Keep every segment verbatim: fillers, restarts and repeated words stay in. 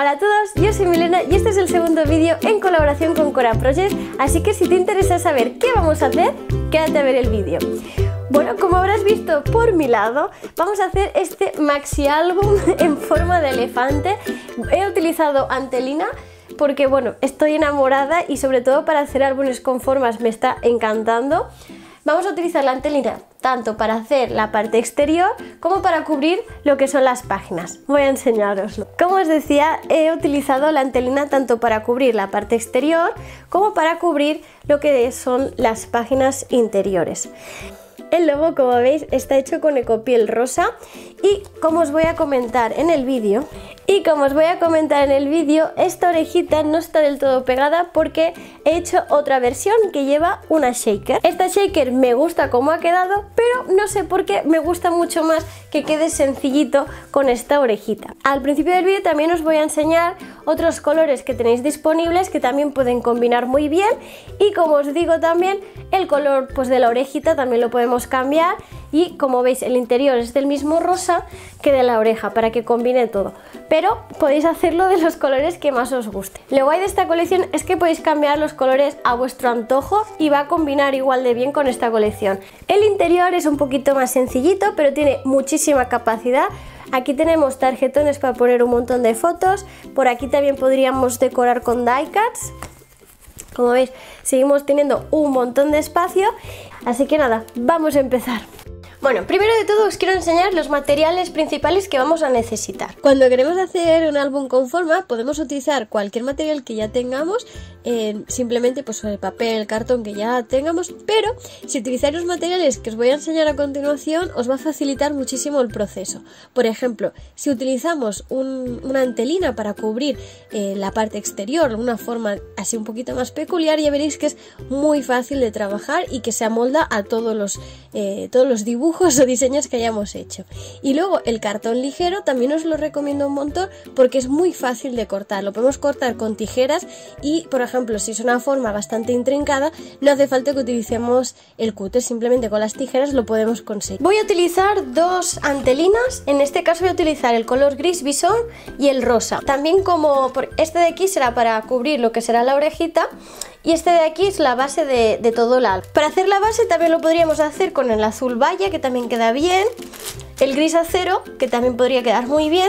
Hola a todos, yo soy Milena y este es el segundo vídeo en colaboración con Cora Project, así que si te interesa saber qué vamos a hacer, quédate a ver el vídeo. Bueno, como habrás visto por mi lado, vamos a hacer este maxi álbum en forma de elefante. He utilizado antelina porque, bueno, estoy enamorada y sobre todo para hacer álbumes con formas me está encantando. Vamos a utilizar la antelina tanto para hacer la parte exterior como para cubrir lo que son las páginas. Voy a enseñaroslo. Como os decía, he utilizado la antelina tanto para cubrir la parte exterior como para cubrir lo que son las páginas interiores. El logo, como veis, está hecho con ecopiel rosa y como os voy a comentar en el vídeo, y como os voy a comentar en el vídeo, esta orejita no está del todo pegada porque he hecho otra versión que lleva una shaker. Esta shaker me gusta cómo ha quedado, pero no sé por qué me gusta mucho más que quede sencillito con esta orejita. Al principio del vídeo también os voy a enseñar otros colores que tenéis disponibles que también pueden combinar muy bien, y como os digo también, el color pues de la orejita también lo podemos cambiar, y como veis el interior es del mismo rosa que de la oreja para que combine todo, pero podéis hacerlo de los colores que más os guste. Lo guay de esta colección es que podéis cambiar los colores a vuestro antojo y va a combinar igual de bien con esta colección. El interior es un poquito más sencillito, pero tiene muchísima capacidad. Aquí tenemos tarjetones para poner un montón de fotos, por aquí también podríamos decorar con die cuts. Como veis, seguimos teniendo un montón de espacio, así que nada, vamos a empezar. Bueno, primero de todo os quiero enseñar los materiales principales que vamos a necesitar. Cuando queremos hacer un álbum con forma, podemos utilizar cualquier material que ya tengamos, eh, simplemente pues el papel, el cartón que ya tengamos, pero si utilizáis los materiales que os voy a enseñar a continuación, os va a facilitar muchísimo el proceso. Por ejemplo, si utilizamos un, una antelina para cubrir eh, la parte exterior de una forma así un poquito más peculiar, ya veréis que es muy fácil de trabajar y que se amolda a todos los, eh, todos los dibujos o diseños que hayamos hecho. Y luego el cartón ligero también os lo recomiendo un montón porque es muy fácil de cortar. Lo podemos cortar con tijeras y, por ejemplo, si es una forma bastante intrincada, no hace falta que utilicemos el cúter, simplemente con las tijeras lo podemos conseguir. Voy a utilizar dos antelinas, en este caso voy a utilizar el color gris bisón y el rosa. También, como este de aquí será para cubrir lo que será la orejita, y este de aquí es la base de, de todo el álbum. Para hacer la base también lo podríamos hacer con el azul baya, que también queda bien, el gris acero, que también podría quedar muy bien,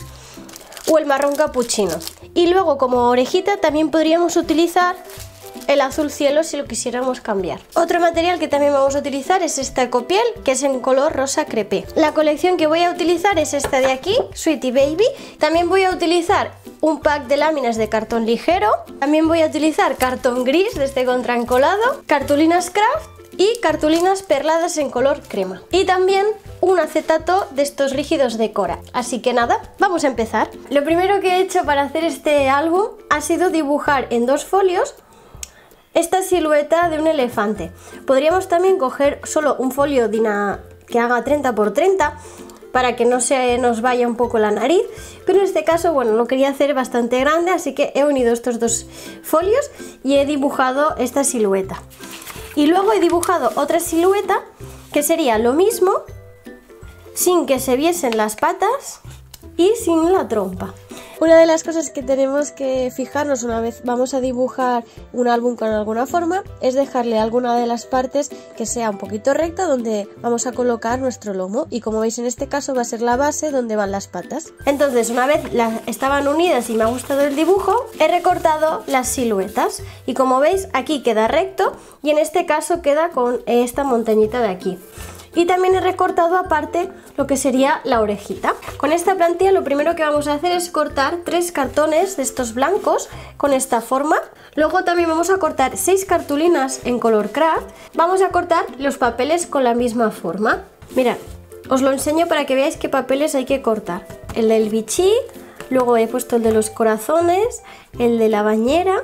o el marrón capuchino. Y luego, como orejita, también podríamos utilizar el azul cielo si lo quisiéramos cambiar. Otro material que también vamos a utilizar es esta ecopiel, que es en color rosa crepé. La colección que voy a utilizar es esta de aquí, Sweetie Baby. También voy a utilizar un pack de láminas de cartón ligero. También voy a utilizar cartón gris de este contraencolado, cartulinas craft y cartulinas perladas en color crema. Y también un acetato de estos rígidos de Cora. Así que nada, vamos a empezar. Lo primero que he hecho para hacer este álbum ha sido dibujar en dos folios esta silueta de un elefante. Podríamos también coger solo un folio de una, que haga treinta por treinta para que no se nos vaya un poco la nariz, pero en este caso, bueno, lo quería hacer bastante grande, así que he unido estos dos folios y he dibujado esta silueta. Y luego he dibujado otra silueta que sería lo mismo, sin que se viesen las patas y sin la trompa. Una de las cosas que tenemos que fijarnos una vez vamos a dibujar un álbum con alguna forma es dejarle alguna de las partes que sea un poquito recta donde vamos a colocar nuestro lomo, y como veis en este caso va a ser la base donde van las patas. Entonces, una vez las estaban unidas y me ha gustado el dibujo, he recortado las siluetas y como veis aquí queda recto y en este caso queda con esta montañita de aquí. Y también he recortado aparte lo que sería la orejita. Con esta plantilla lo primero que vamos a hacer es cortar tres cartones de estos blancos con esta forma. Luego también vamos a cortar seis cartulinas en color craft. Vamos a cortar los papeles con la misma forma. Mirad, os lo enseño para que veáis qué papeles hay que cortar. El del bichí, luego he puesto el de los corazones, el de la bañera.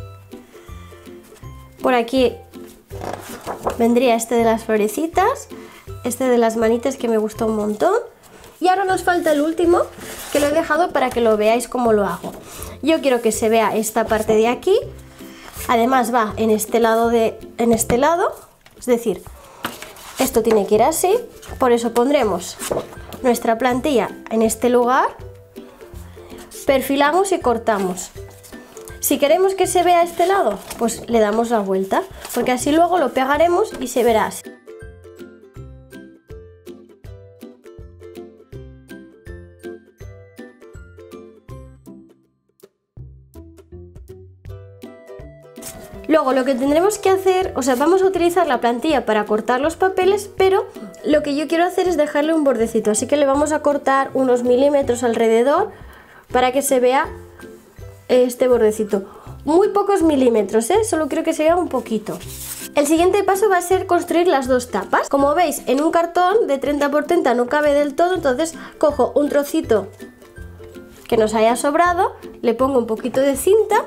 Por aquí vendría este de las florecitas, este de las manitas que me gustó un montón. Y ahora nos falta el último, que lo he dejado para que lo veáis cómo lo hago. Yo quiero que se vea esta parte de aquí. Además va en este lado, de, en este lado, es decir, esto tiene que ir así. Por eso pondremos nuestra plantilla en este lugar perfilamos y cortamos. Si queremos que se vea este lado, pues le damos la vuelta, porque así luego lo pegaremos y se verá así. Luego lo que tendremos que hacer, o sea, vamos a utilizar la plantilla para cortar los papeles, pero lo que yo quiero hacer es dejarle un bordecito, así que le vamos a cortar unos milímetros alrededor para que se vea este bordecito. Muy pocos milímetros, ¿eh? Solo quiero que se vea un poquito. El siguiente paso va a ser construir las dos tapas. Como veis, en un cartón de treinta por treinta no cabe del todo, entonces cojo un trocito que nos haya sobrado, le pongo un poquito de cinta.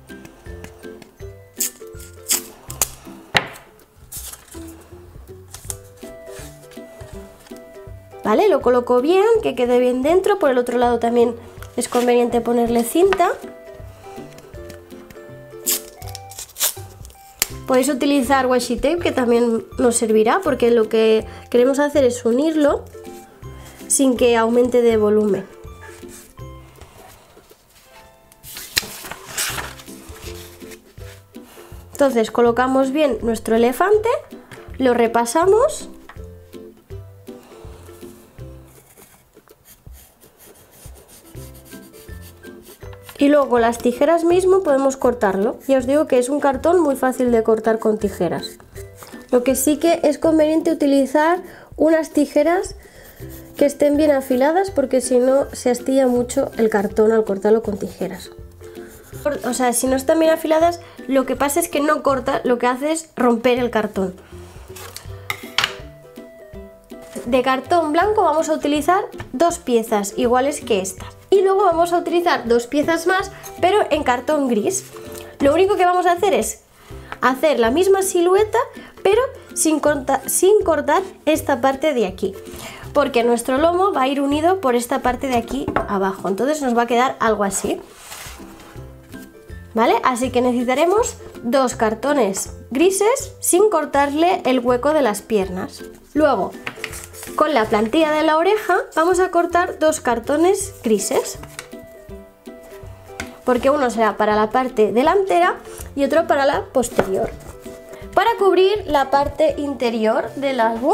¿Vale? Lo coloco bien, que quede bien dentro. Por el otro lado también es conveniente ponerle cinta. Podéis utilizar washi tape, que también nos servirá, porque lo que queremos hacer es unirlo sin que aumente de volumen. Entonces colocamos bien nuestro elefante, lo repasamos. Y luego con las tijeras mismo podemos cortarlo. Ya os digo que es un cartón muy fácil de cortar con tijeras. Lo que sí que es conveniente utilizar unas tijeras que estén bien afiladas, porque si no se astilla mucho el cartón al cortarlo con tijeras. O sea, si no están bien afiladas, lo que pasa es que no corta, lo que hace es romper el cartón. De cartón blanco vamos a utilizar dos piezas iguales que estas. Y luego vamos a utilizar dos piezas más, pero en cartón gris. Lo único que vamos a hacer es hacer la misma silueta, pero sin, corta, sin cortar esta parte de aquí, porque nuestro lomo va a ir unido por esta parte de aquí abajo. Entonces nos va a quedar algo así. ¿Vale? Así que necesitaremos dos cartones grises sin cortarle el hueco de las piernas. Luego, con la plantilla de la oreja vamos a cortar dos cartones grises, porque uno será para la parte delantera y otro para la posterior. Para cubrir la parte interior del álbum,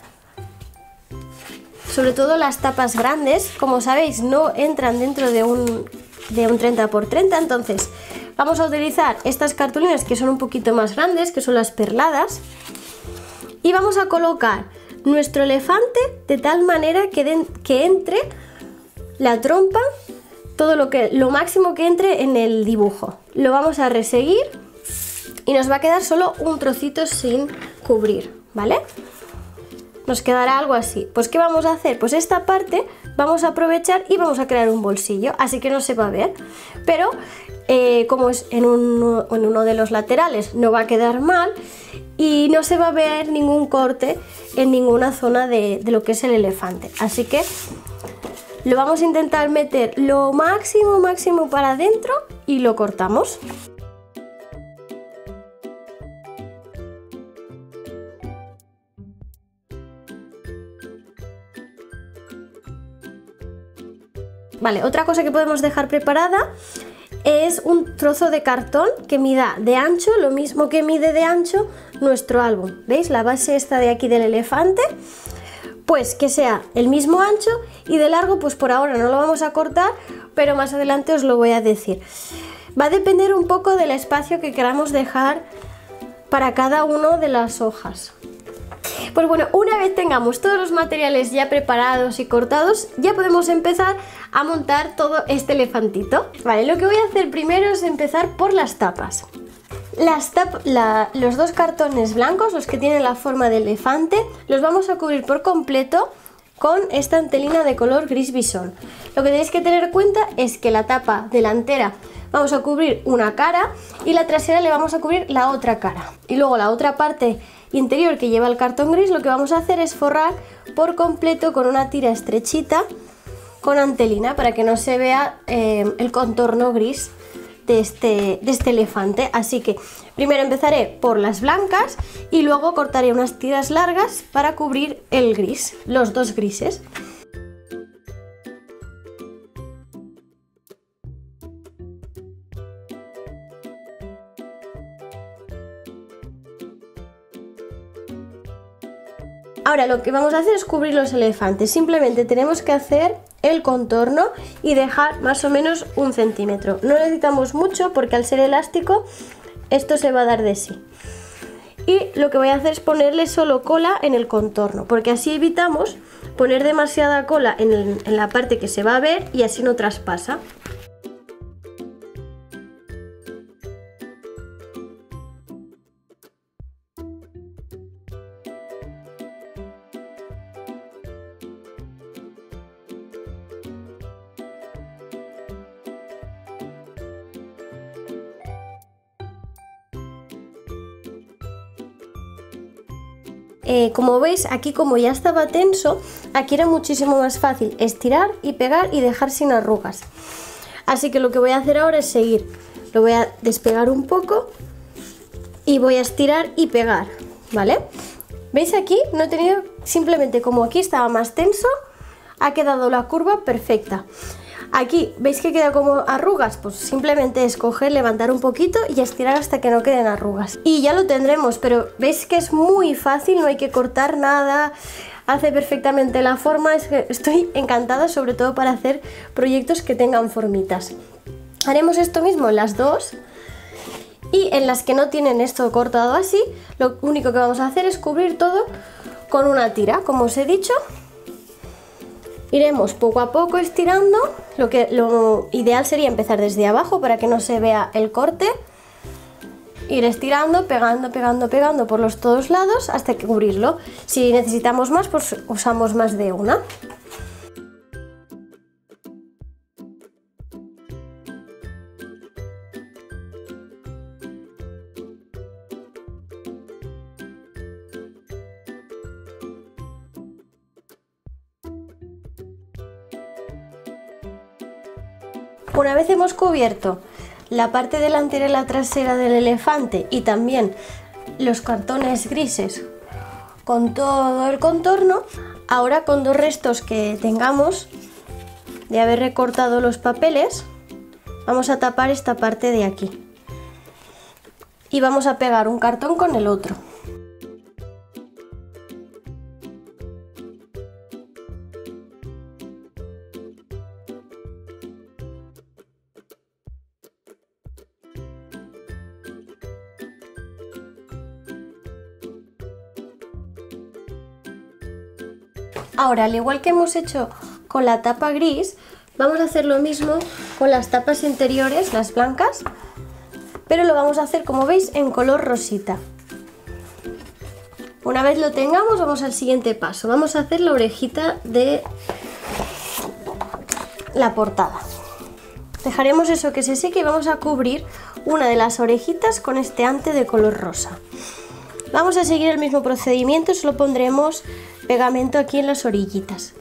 sobre todo las tapas grandes, como sabéis, no entran dentro de un, de un treinta por treinta, entonces vamos a utilizar estas cartulinas que son un poquito más grandes, que son las perladas, y vamos a colocar nuestro elefante de tal manera que, de, que entre la trompa, todo lo que lo máximo que entre en el dibujo. Lo vamos a reseguir y nos va a quedar solo un trocito sin cubrir, ¿vale? Nos quedará algo así. Pues ¿qué vamos a hacer? Pues esta parte vamos a aprovechar y vamos a crear un bolsillo, así que no se va a ver, pero eh, como es en uno, en uno de los laterales no va a quedar mal y no se va a ver ningún corte en ninguna zona de, de lo que es el elefante. Así que lo vamos a intentar meter lo máximo, máximo para adentro y lo cortamos. Vale, otra cosa que podemos dejar preparada es un trozo de cartón que mida de ancho lo mismo que mide de ancho nuestro álbum. ¿Veis? La base esta de aquí del elefante, pues que sea el mismo ancho, y de largo pues por ahora no lo vamos a cortar, pero más adelante os lo voy a decir. Va a depender un poco del espacio que queramos dejar para cada una de las hojas. Pues bueno, una vez tengamos todos los materiales ya preparados y cortados, ya podemos empezar a montar todo este elefantito. Vale, lo que voy a hacer primero es empezar por las tapas. Las tap la, los dos cartones blancos, los que tienen la forma de elefante, los vamos a cubrir por completo con esta antelina de color gris bisón. Lo que tenéis que tener en cuenta es que la tapa delantera vamos a cubrir una cara y la trasera le vamos a cubrir la otra cara. Y luego la otra parte interior que lleva el cartón gris, lo que vamos a hacer es forrar por completo con una tira estrechita con antelina para que no se vea eh, el contorno gris de este, de este elefante. Así que primero empezaré por las blancas y luego cortaré unas tiras largas para cubrir el gris, los dos grises. Ahora lo que vamos a hacer es cubrir los elefantes. Simplemente tenemos que hacer el contorno y dejar más o menos un centímetro. No necesitamos mucho porque al ser elástico esto se va a dar de sí. Y lo que voy a hacer es ponerle solo cola en el contorno, porque así evitamos poner demasiada cola en, el, en la parte que se va a ver y así no traspasa. Eh, como veis, aquí como ya estaba tenso, aquí era muchísimo más fácil estirar y pegar y dejar sin arrugas. Así que lo que voy a hacer ahora es seguir. Lo voy a despegar un poco y voy a estirar y pegar, ¿vale? ¿Veis aquí? No he tenido, simplemente como aquí estaba más tenso, ha quedado la curva perfecta. Aquí, ¿veis que queda como arrugas? Pues simplemente es coger, levantar un poquito y estirar hasta que no queden arrugas. Y ya lo tendremos, pero ¿veis que es muy fácil? No hay que cortar nada, hace perfectamente la forma. Es que estoy encantada, sobre todo para hacer proyectos que tengan formitas. Haremos esto mismo en las dos. Y en las que no tienen esto cortado así, lo único que vamos a hacer es cubrir todo con una tira, como os he dicho. Iremos poco a poco estirando, lo que lo ideal sería empezar desde abajo para que no se vea el corte. Ir estirando, pegando, pegando, pegando por los todos lados hasta que cubrirlo. Si necesitamos más, pues usamos más de una. Una vez hemos cubierto la parte delantera y la trasera del elefante y también los cartones grises con todo el contorno, ahora con dos restos que tengamos de haber recortado los papeles, vamos a tapar esta parte de aquí y vamos a pegar un cartón con el otro. Ahora, al igual que hemos hecho con la tapa gris, vamos a hacer lo mismo con las tapas interiores, las blancas, pero lo vamos a hacer, como veis, en color rosita. Una vez lo tengamos, vamos al siguiente paso. Vamos a hacer la orejita de la portada. Dejaremos eso que se seque y vamos a cubrir una de las orejitas con este ante de color rosa. Vamos a seguir el mismo procedimiento, solo pondremos pegamento aquí en las orillitas.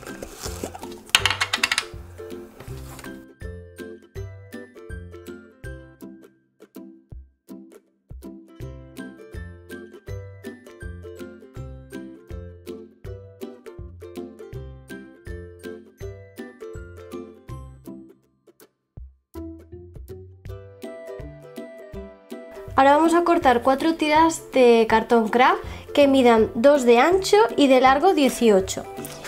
Ahora vamos a cortar cuatro tiras de cartón craft que midan dos de ancho y de largo dieciocho.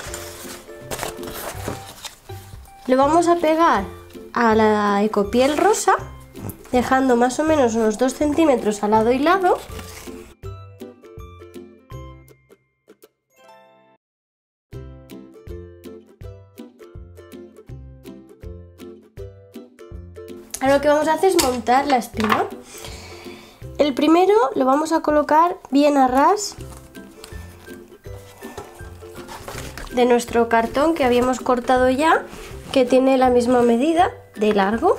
Lo vamos a pegar a la ecopiel rosa, dejando más o menos unos dos centímetros a lado y lado. Ahora lo que vamos a hacer es montar la espina. El primero lo vamos a colocar bien a ras de nuestro cartón que habíamos cortado ya, que tiene la misma medida de largo.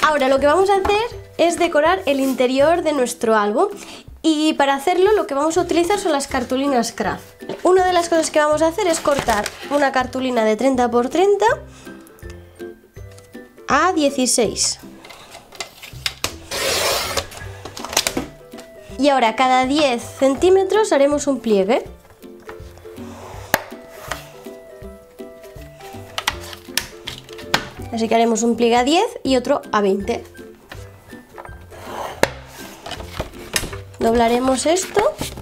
Ahora lo que vamos a hacer es decorar el interior de nuestro álbum. Y para hacerlo lo que vamos a utilizar son las cartulinas craft. Una de las cosas que vamos a hacer es cortar una cartulina de treinta por treinta a dieciséis. Y ahora cada diez centímetros haremos un pliegue. Así que haremos un pliegue a diez y otro a veinte. Doblaremos esto.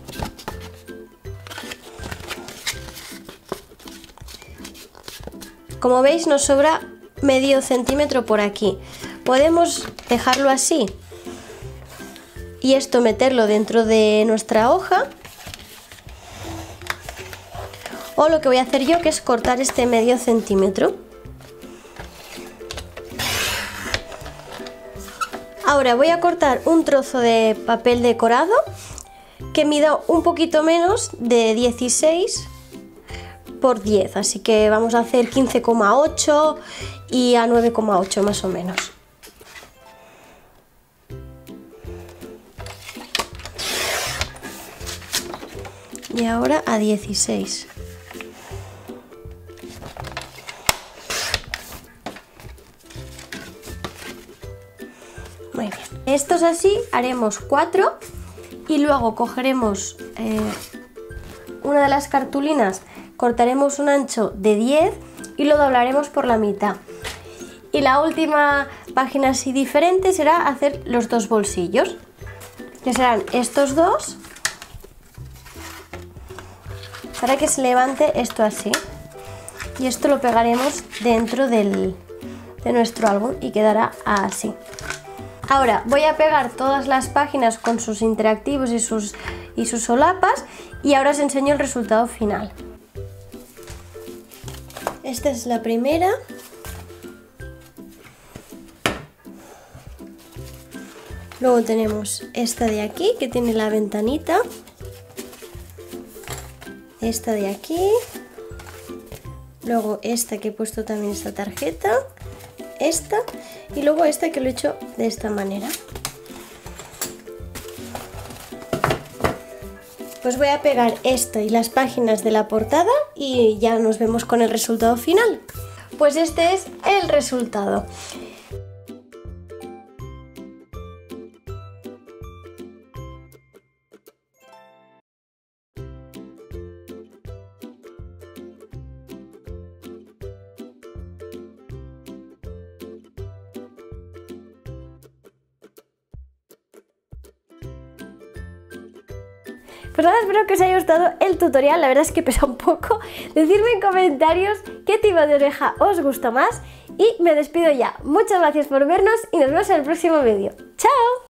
Como veis nos sobra medio centímetro por aquí. Podemos dejarlo así y esto meterlo dentro de nuestra hoja. O lo que voy a hacer yo, que es cortar este medio centímetro. Ahora voy a cortar un trozo de papel decorado que mida un poquito menos de dieciséis por diez, así que vamos a hacer quince coma ocho y a nueve coma ocho más o menos. Y ahora a dieciséis. Muy bien. Estos así haremos cuatro y luego cogeremos eh, una de las cartulinas, cortaremos un ancho de diez y lo doblaremos por la mitad. Y la última página así diferente será hacer los dos bolsillos, que serán estos dos, para que se levante esto así. Y esto lo pegaremos dentro del, de nuestro álbum y quedará así. Ahora voy a pegar todas las páginas con sus interactivos y sus, y sus solapas y ahora os enseño el resultado final. Esta es la primera. Luego tenemos esta de aquí que tiene la ventanita. Esta de aquí. Luego esta que he puesto también esta tarjeta. Esta y luego esta que lo he hecho de esta manera. Pues voy a pegar esto y las páginas de la portada y ya nos vemos con el resultado final. Pues este es el resultado. Pues nada, espero que os haya gustado el tutorial, la verdad es que pesa un poco. Decidme en comentarios qué tipo de oreja os gustó más y me despido ya. Muchas gracias por vernos y nos vemos en el próximo vídeo. ¡Chao!